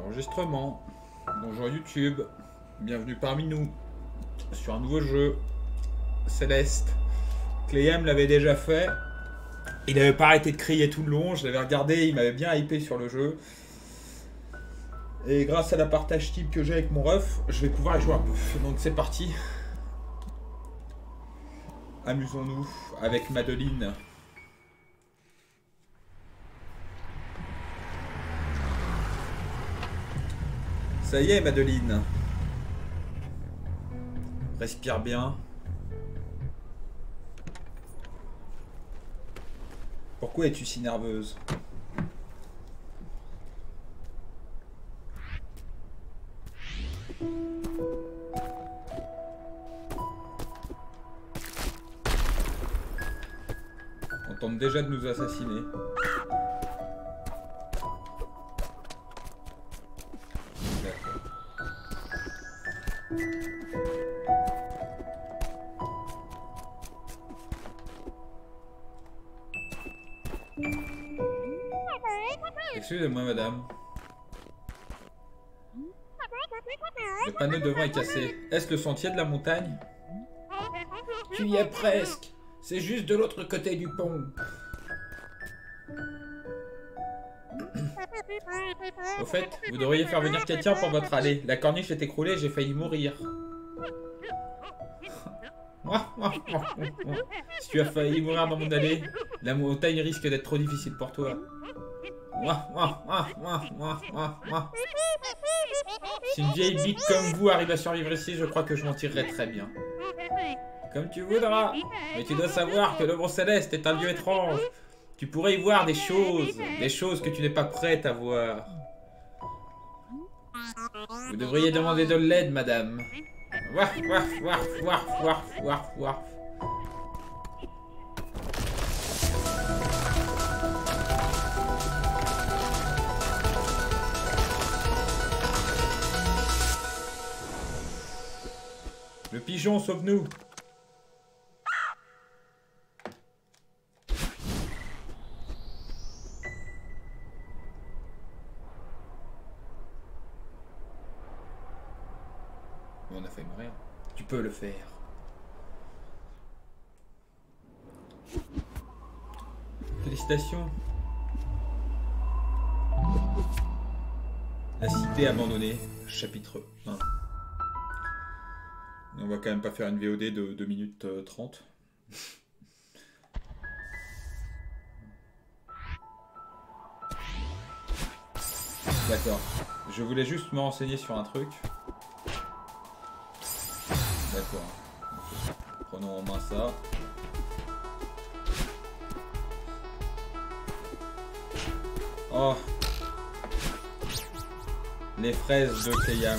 Enregistrement. Bonjour YouTube. Bienvenue parmi nous sur un nouveau jeu. Céleste. Cléam l'avait déjà fait. Il n'avait pas arrêté de crier tout le long. Je l'avais regardé. Il m'avait bien hypé sur le jeu. Et grâce à la partage type que j'ai avec mon ref, je vais pouvoir y jouer un peu. Donc c'est parti. Amusons-nous avec Madeline. Ça y est, Madeline. Respire bien. Pourquoi es-tu si nerveuse? On tente déjà de nous assassiner. Excusez-moi, madame. Le panneau devant est cassé. Est-ce le sentier de la montagne? Tu y es presque. C'est juste de l'autre côté du pont. Au fait, vous devriez faire venir quelqu'un pour votre allée. La corniche est écroulée et j'ai failli mourir. Si tu as failli mourir dans mon allée, la montagne risque d'être trop difficile pour toi. Si une vieille bite comme vous arrive à survivre ici, je crois que je m'en tirerai très bien. Comme tu voudras. Mais tu dois savoir que le Mont Céleste est un lieu étrange. Tu pourrais y voir des choses que tu n'es pas prête à voir. Vous devriez demander de l'aide, madame. Le pigeon, sauve-nous. On a failli mourir. Tu peux le faire. Félicitations. La cité abandonnée, chapitre 1. On va quand même pas faire une VOD de 2 minutes 30. D'accord. Je voulais juste me renseigner sur un truc. D'accord. Prenons en main ça. Oh. Les fraises de Cléam.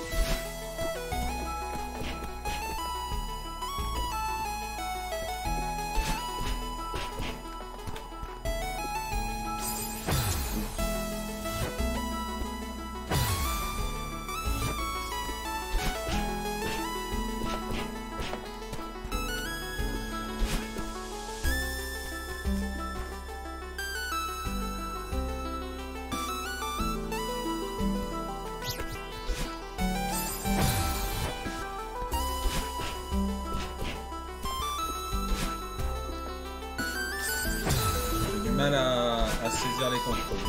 Mal à saisir les contrôles.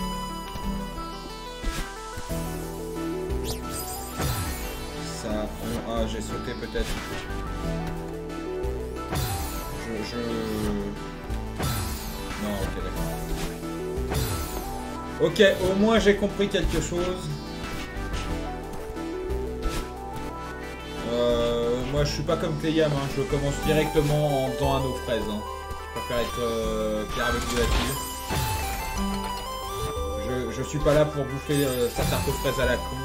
Ça, ah, j'ai sauté peut-être. Non, ok, d'accord. Ok, au moins j'ai compris quelque chose. Moi je suis pas comme Cléam, hein. Je commence directement en faisant un eau fraise. Hein. Je préfère être clair avec vous là-dessus. Je suis pas là pour bouffer sa tarte aux fraises à la con.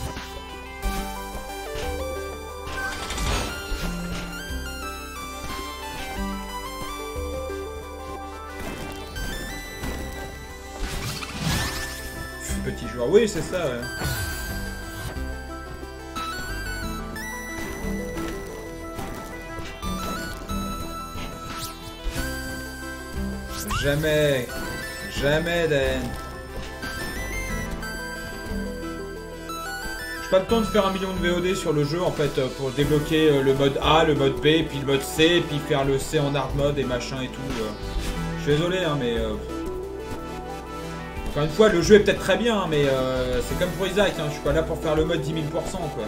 Petit joueur, oui c'est ça ouais. Jamais, jamais Dan. pas le temps de faire 1 million de VOD sur le jeu en fait pour débloquer le mode A, le mode B, puis le mode C, puis faire le C en hard mode et machin et tout. Je suis désolé hein, mais encore une fois le jeu est peut-être très bien hein, mais c'est comme pour Isaac, hein, je suis pas là pour faire le mode 10 000% quoi.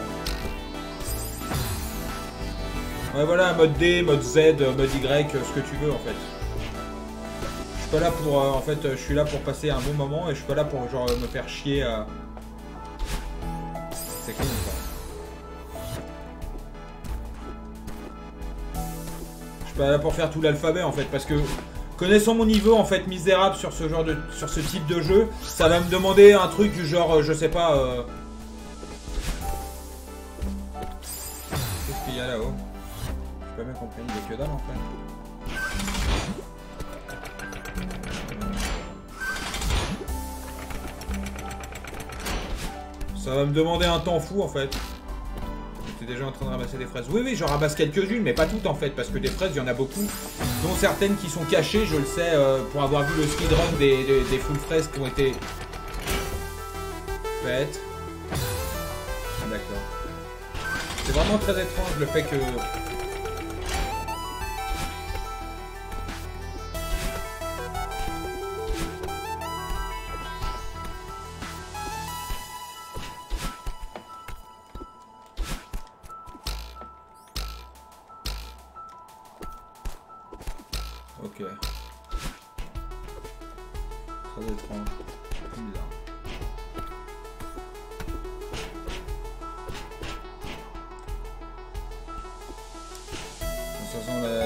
Ouais voilà, mode D, mode Z, mode Y, ce que tu veux en fait. Je suis pas là pour en fait je suis là pour passer un bon moment et je suis pas là pour genre me faire chier à... C'est con ça. Je suis pas là pour faire tout l'alphabet en fait parce que connaissant mon niveau en fait misérable sur ce genre de sur ce type de jeu, ça va me demander un truc du genre je sais pas qu'est-ce qu'il y a là-haut? J'ai pas bien compris, il y a que dalle en fait. Ça va me demander un temps fou en fait. J'étais déjà en train de ramasser des fraises. Oui, oui, j'en ramasse quelques-unes, mais pas toutes en fait, parce que des fraises, il y en a beaucoup. Dont certaines qui sont cachées, je le sais, pour avoir vu le speedrun des full fraises qui ont été faites. D'accord. C'est vraiment très étrange le fait que... Ok. Très étrange. Bizarre. Ça sent la...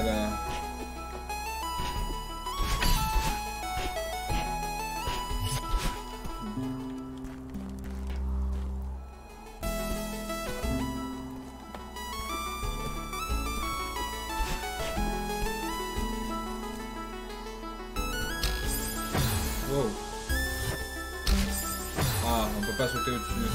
Wow. Ah, on peut pas sauter au-dessus.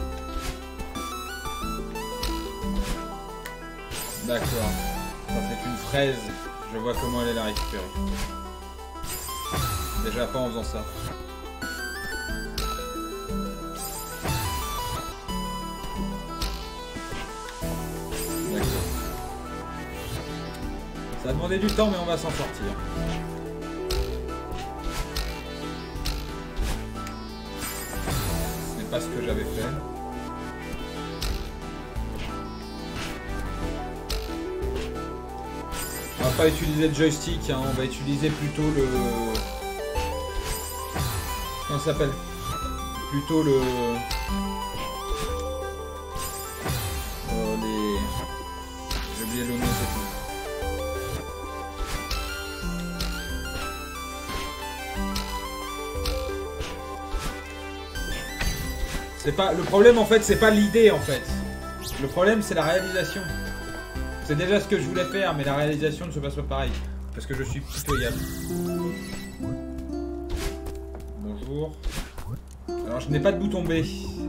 D'accord. Ça c'est une fraise. Je vois comment aller la récupérer. Déjà pas en faisant ça. D'accord. Ça a demandé du temps mais on va s'en sortir. Pas ce que j'avais fait. On va pas utiliser le joystick, hein, on va utiliser plutôt le... Comment ça s'appelle? Plutôt le... les... J'ai oublié le nom, c'est tout. Pas... Le problème en fait c'est pas l'idée en fait. Le problème c'est la réalisation. C'est déjà ce que je voulais faire mais la réalisation ne se passe pas pareil. Parce que je suis pitoyable. Bonjour. Alors je n'ai pas de bouton B.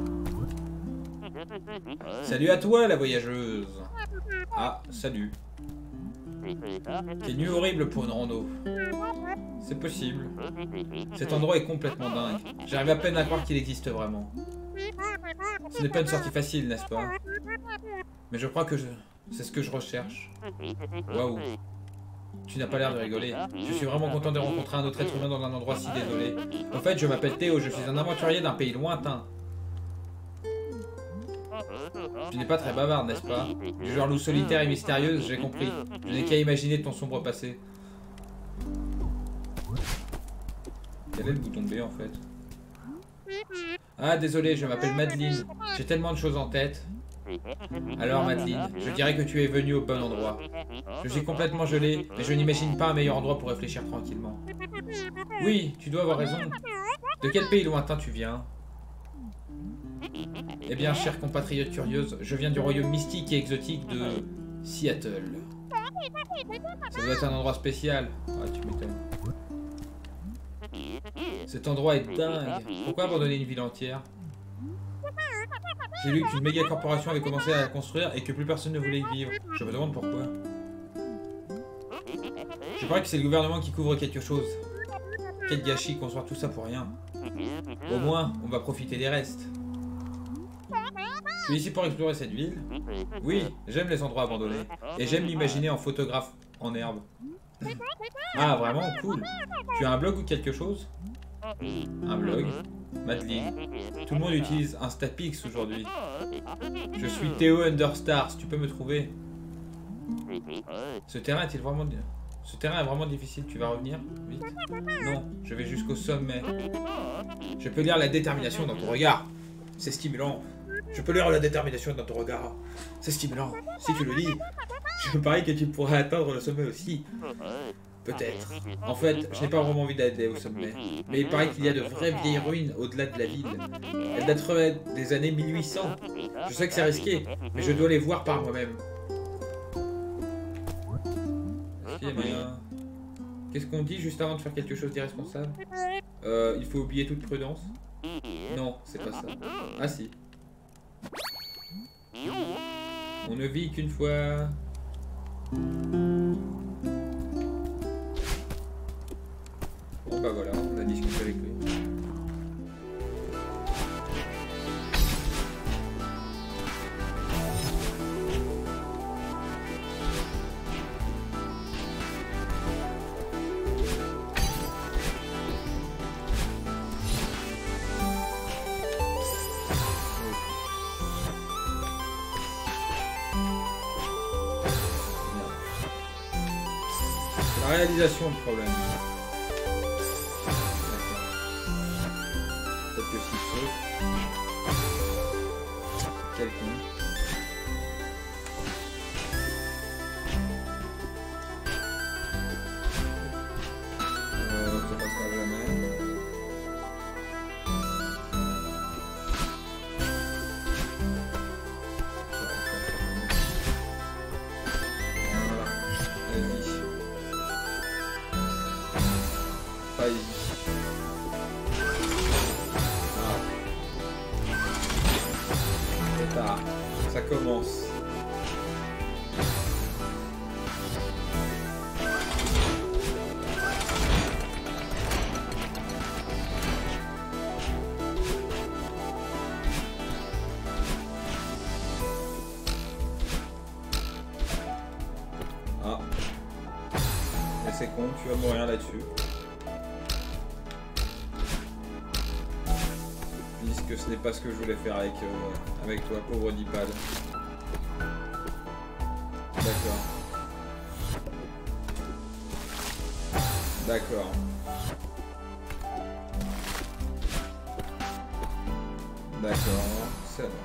Salut à toi la voyageuse. Ah salut. Quelle nuit horrible pour une rando. C'est possible. Cet endroit est complètement dingue. J'arrive à peine à croire qu'il existe vraiment. Ce n'est pas une sortie facile, n'est-ce pas? Mais je crois que c'est ce que je recherche. Waouh. Tu n'as pas l'air de rigoler. Je suis vraiment content de rencontrer un autre être humain dans un endroit si désolé. En fait, je m'appelle Théo, je suis un aventurier d'un pays lointain. Tu n'es pas très bavarde, n'est-ce pas? Du genre loup solitaire et mystérieuse, j'ai compris. Je n'ai qu'à imaginer ton sombre passé. Quel est le bouton B en fait? Ah désolé, je m'appelle Madeline. J'ai tellement de choses en tête. Alors Madeline, je dirais que tu es venue au bon endroit. Je suis complètement gelé, mais je n'imagine pas un meilleur endroit pour réfléchir tranquillement. Oui, tu dois avoir raison. De quel pays lointain tu viens? Eh bien, chère compatriote curieuse, je viens du royaume mystique et exotique de Seattle. Ça doit être un endroit spécial. Ah, tu m'étonnes. Cet endroit est dingue. Pourquoi abandonner une ville entière? J'ai lu qu'une méga corporation avait commencé à la construire et que plus personne ne voulait y vivre. Je me demande pourquoi. Je crois que c'est le gouvernement qui couvre quelque chose. Quel gâchis, construire tout ça pour rien. Au moins, on va profiter des restes. Tu es ici pour explorer cette ville? Oui, j'aime les endroits abandonnés. Et j'aime m'imaginer en photographe en herbe. Ah, vraiment? Cool. Tu as un blog ou quelque chose? Un blog? Madeleine. Tout le monde utilise Instapix aujourd'hui. Je suis Théo Understars, tu peux me trouver? Ce terrain est-il vraiment... Ce terrain est vraiment difficile, tu vas revenir? Vite. Non, je vais jusqu'au sommet. Je peux lire la détermination dans ton regard. C'est stimulant. Je peux lire la détermination dans ton regard. C'est stimulant. Si tu le lis, je parie que tu pourras atteindre le sommet aussi. Peut-être. En fait, je n'ai pas vraiment envie d'aller au sommet. Mais il paraît qu'il y a de vraies vieilles ruines au-delà de la ville. Elles dateraient des années 1800. Je sais que c'est risqué, mais je dois les voir par moi-même. Est-ce qu'il y a moyen... Qu'est-ce qu'on dit juste avant de faire quelque chose d'irresponsable? Il faut oublier toute prudence. Non, c'est pas ça. Ah si. On ne vit qu'une fois. Bon bah voilà, on a discuté avec lui. La réalisation, le problème. Peut-être que s'il saute. Quel con. Ça passera jamais. Voilà. Vas-y. Pas easy. Ah. Ça commence. Ah. Mais c'est con, tu vas mourir là-dessus. Que ce n'est pas ce que je voulais faire avec toi, pauvre Dipal. D'accord. D'accord. D'accord, ça va.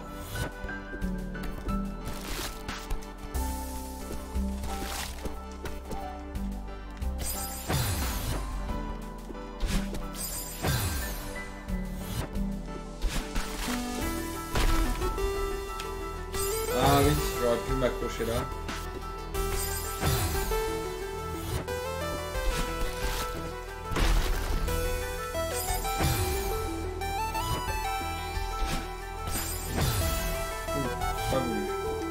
Ah oui, j'aurais pu m'accrocher là. Pas voulu.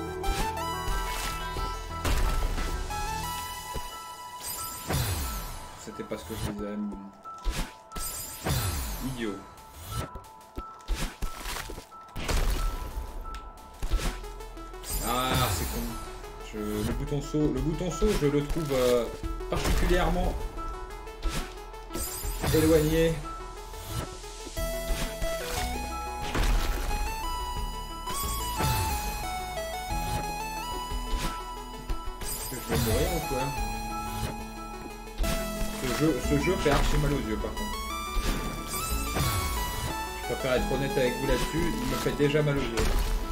C'était pas ce que je disais. Idiot. Ah, c'est con. Le bouton saut, je le trouve particulièrement éloigné. Est-ce que je vais mourir ou quoi? Ce jeu fait archi mal aux yeux par contre. Je préfère être honnête avec vous là-dessus, il me fait déjà mal aux yeux.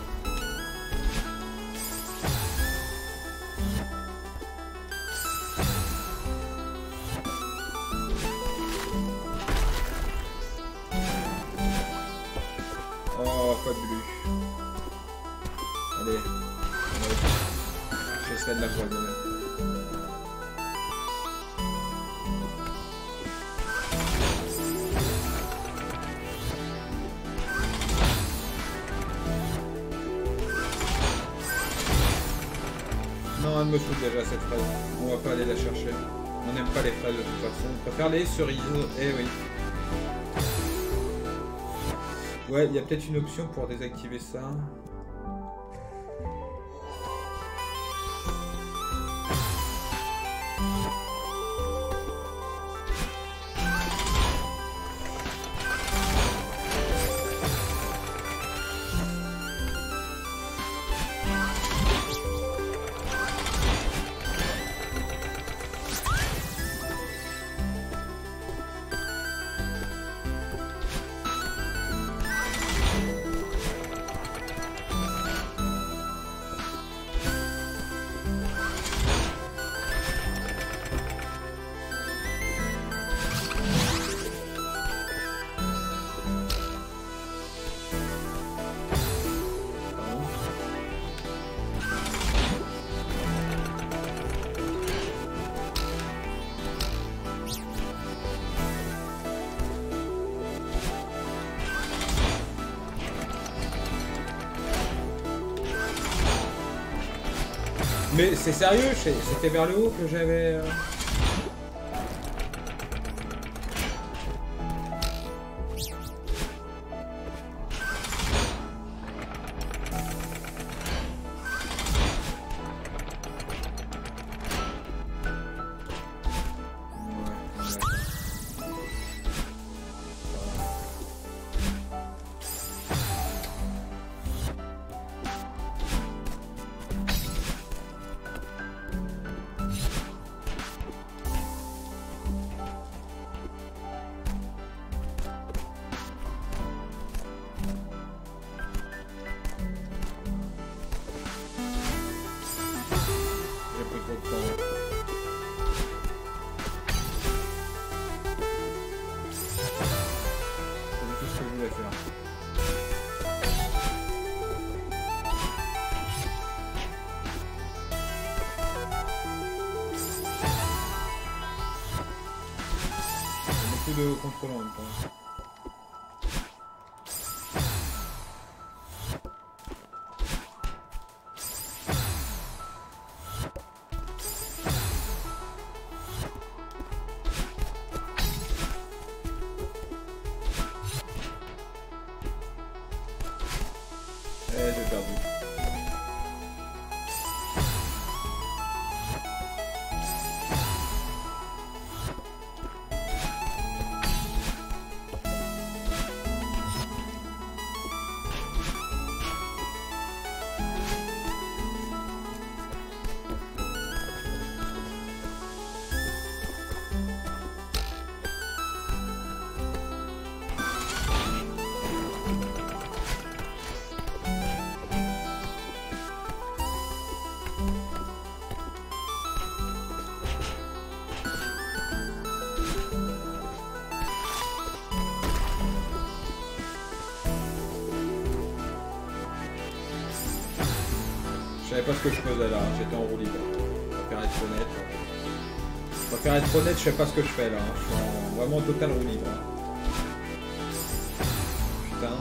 Oh, pas de bleu. Allez. J'essaie de la poisonner. Non, elle me saoule déjà cette fraise. On va pas aller la chercher. On n'aime pas les fraises de toute façon. On préfère les cerises. Eh oui. Ouais, il y a peut-être une option pour désactiver ça. Mais c'est sérieux, c'était vers le haut que j'avais... de contrôle en même temps. J'ai perdu. Je savais pas ce que je faisais là, j'étais en roue libre. Je préfère être honnête. Je préfère être honnête, je sais pas ce que je fais là. Je suis en vraiment total roue libre. Putain.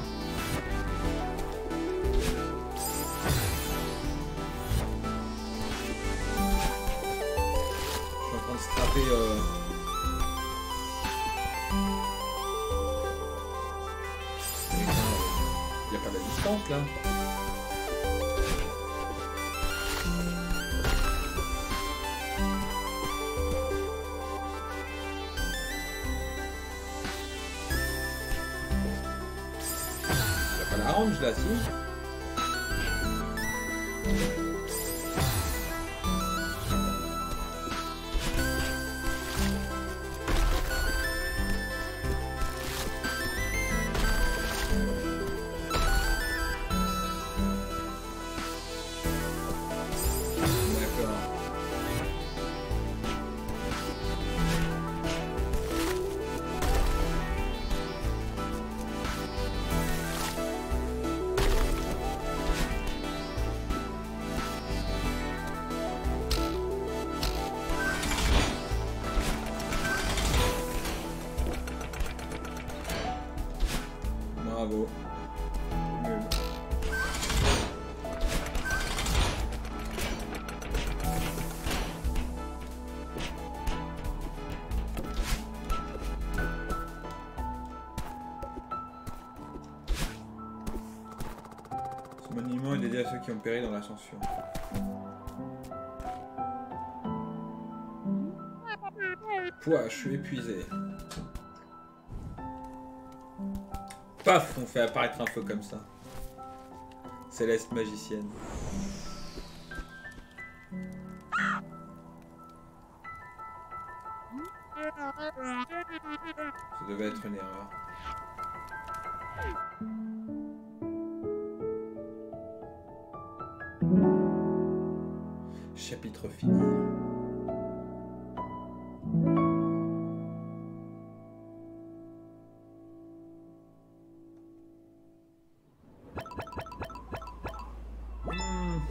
Je suis en train de strapper. Il n'y a pas de distance là. Orange là, si. Bravo. Nul. Ce monument est dédié à ceux qui ont péri dans l'ascension. Pouah, je suis épuisé. Paf, on fait apparaître un feu comme ça. Céleste magicienne. Ça devait être une erreur. Chapitre fini. Hmm.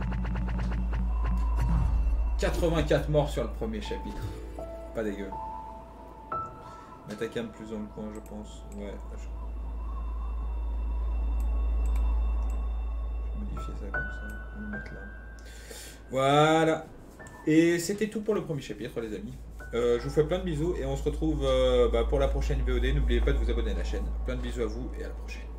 84 morts sur le premier chapitre. Pas dégueu. Mettre un plus dans le coin, je pense. Ouais. Je vais modifier ça comme ça. On va le mettre là. Voilà. Et c'était tout pour le premier chapitre, les amis. Je vous fais plein de bisous et on se retrouve pour la prochaine VOD. N'oubliez pas de vous abonner à la chaîne. Plein de bisous à vous et à la prochaine.